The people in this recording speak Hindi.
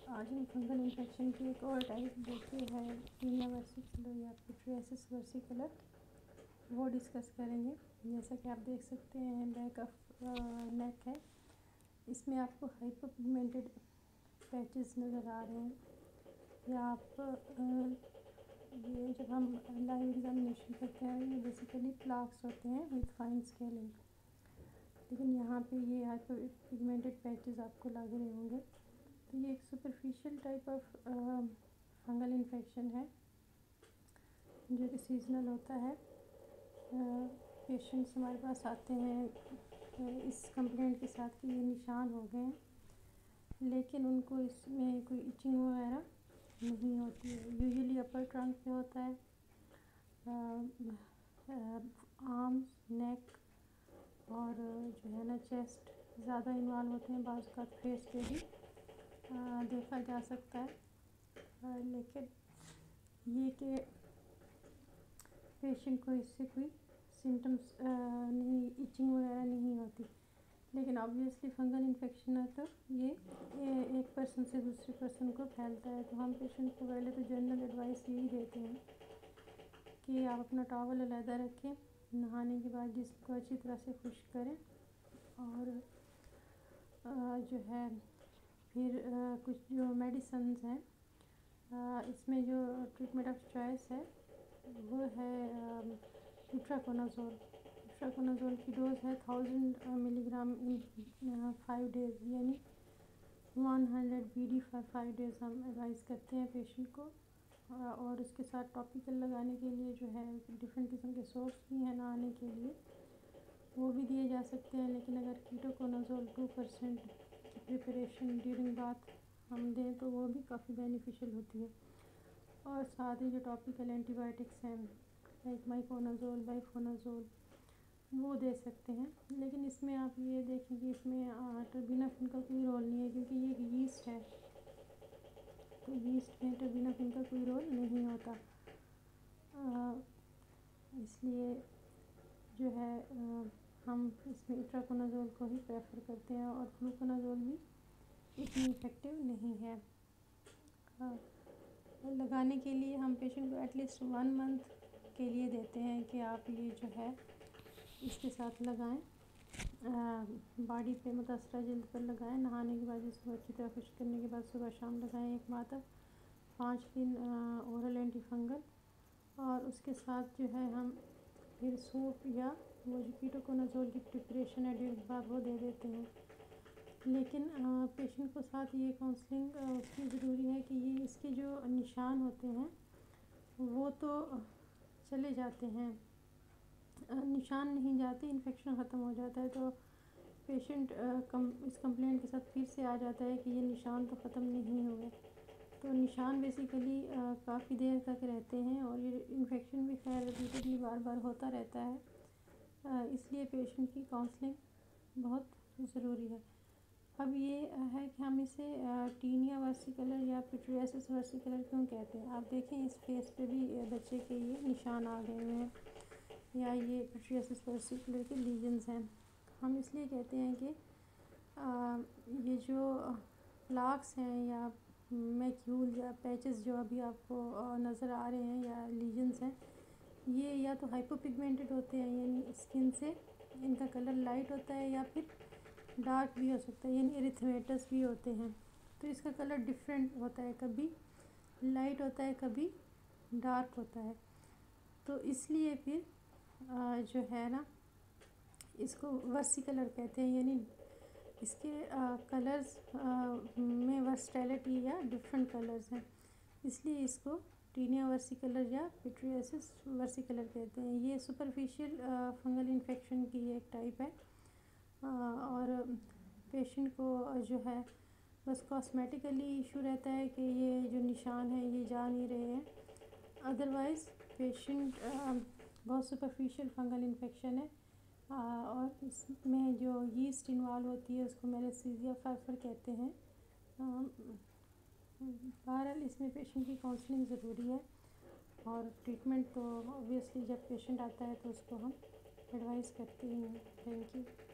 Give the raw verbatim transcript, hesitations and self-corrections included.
आज हम फंगल इन्फेक्शन की एक और टाइप देखी है टीनिया versicolor या पिट्रियासिस versicolor, वो डिस्कस करेंगे। जैसा कि आप देख सकते हैं बैक ऑफ नेक है, इसमें आपको हाइपरपिगमेंटेड पैचेस नज़र आ रहे हैं। या आप आ, ये जब हम लाइव एग्जामिनेशन करते हैं ये बेसिकली प्लाक्स होते हैं विद फाइन स्केलिंग, लेकिन यहाँ पे ये हाइपरपिगमेंटेड पैचेस आपको लग रहे होंगे। तो ये एक superficial type of fungal infection है जो कि सीजनल होता है। पेशेंट्स हमारे पास आते हैं इस कंप्लेंट के साथ कि ये निशान हो गए हैं, लेकिन उनको इसमें कोई इचिंग वगैरह नहीं होती है। यूजुअली अपर ट्रंक पे होता है, आर्म्स, नेक और जो है ना चेस्ट ज़्यादा इन्वॉल्व होते हैं। बाज़ का फेस पे भी आ, देखा जा सकता है, आ, लेकिन ये कि पेशेंट को इससे कोई सिम्टम्स नहीं, इचिंग वगैरह नहीं होती। लेकिन ऑब्वियसली फंगल इन्फेक्शन है तो ये, ये एक पर्सन से दूसरे पर्सन को फैलता है। तो हम पेशेंट को पहले तो जनरल एडवाइस यही देते हैं कि आप अपना टॉवल अलहदा रखें, नहाने के बाद जिसको अच्छी तरह से खुश्क करें, और आ, जो है फिर आ, कुछ जो मेडिसन्स हैं, आ, इसमें जो ट्रीटमेंट ऑफ चॉइस है वो है इट्राकोनाज़ोल। इट्राकोनाज़ोल की डोज है thousand milligram in five days, यानी one hundred B D for five days हम एडवाइस करते हैं पेशेंट को। आ, और उसके साथ टॉपिकल लगाने के लिए जो है डिफरेंट किस्म के सोप्स भी हैं नहाने के लिए, वो भी दिए जा सकते हैं। लेकिन अगर कीटोकोनाज़ोल टू परसेंट की प्रिपरेशन ड्यूरिंग बाथ हम दें तो वो भी काफ़ी बेनिफिशियल होती है। और साथ ही जो टॉपिकल एंटीबायोटिक्स हैं लाइक माइकोनाज़ोल, बाइफोनाज़ोल, वो दे सकते हैं। लेकिन इसमें आप ये देखें कि इसमें टर्बिनाफिन का कोई रोल नहीं है, क्योंकि ये एक यीस्ट है, तो यीस्ट में टर्बिनाफिन का कोई रोल नहीं होता। आ, इसलिए जो है आ, हम इसमें इट्राकोनाज़ोल को ही प्रेफर करते हैं, और फ्लूकोनाज़ोल भी इतनी इफ़ेक्टिव नहीं है। आ, लगाने के लिए हम पेशेंट को एटलीस्ट वन मंथ के लिए देते हैं कि आप ये जो है इसके साथ लगाएं, बॉडी पे मुतासरा जल्द पर लगाएं, नहाने के बाद इसको अच्छी तरह खुश्क करने के बाद सुबह शाम लगाएं एक माह तक, पाँच दिन ओरल एंटी फंगल। और उसके साथ जो है हम फिर सूप या वो जो कीटोकोनाज़ोल की प्रिपरेशन है डेढ़ बाद वो दे देते हैं। लेकिन पेशेंट को साथ ये काउंसलिंग उसकी ज़रूरी है कि ये इसके जो निशान होते हैं वो तो चले जाते हैं, निशान नहीं जाते, इन्फेक्शन ख़त्म हो जाता है। तो पेशेंट कम इस कंप्लेंट के साथ फिर से आ जाता है कि ये निशान तो ख़त्म नहीं हुए। तो निशान बेसिकली काफ़ी देर तक रहते हैं, और ये इन्फेक्शन भी खैर रिपीटेडली बार बार होता रहता है। आ, इसलिए पेशेंट की काउंसलिंग बहुत ज़रूरी है। अब ये है कि हम इसे टीनिया versicolor या पिट्रियासिस versicolor क्यों कहते हैं। आप देखें इस फेस पे भी बच्चे के ये निशान आ गए हुए हैं, या ये पिट्रियासिस versicolor के लीजन्स हैं। हम इसलिए कहते हैं कि आ, ये जो प्लाक्स हैं या मैक्यूल या पैचेस जो अभी आपको नज़र आ रहे हैं या लीजन्स हैं, ये या तो हाइपोपिगमेंटेड होते हैं, यानी स्किन से इनका कलर लाइट होता है, या फिर डार्क भी हो सकता है, यानी एरिथमेटस भी होते हैं। तो इसका कलर डिफरेंट होता है, कभी लाइट होता है, कभी डार्क होता है। तो इसलिए फिर आ, जो है ना इसको वर्सिकलर कहते हैं, यानी इसके कलर्स में वर्सटैलिटी या डिफरेंट कलर्स हैं, इसलिए इसको टीनिया versicolor या पिट्रियासिस versicolor कहते हैं। ये सुपरफिशियल फंगल इन्फेक्शन की एक टाइप है, और पेशेंट को जो है बस कॉस्मेटिकली इशू रहता है कि ये जो निशान है ये जा नहीं रहे हैं। अदरवाइज़ पेशेंट बहुत सुपरफिशियल फंगल इन्फेक्शन है, और इसमें जो यीस्ट इन्वॉल्व होती है उसको मेलेसीजिया फर्फर कहते हैं। बहरहाल इसमें पेशेंट की काउंसलिंग ज़रूरी है, और ट्रीटमेंट तो ऑब्वियसली जब पेशेंट आता है तो उसको हम एडवाइस करते ही हैं। Thank you.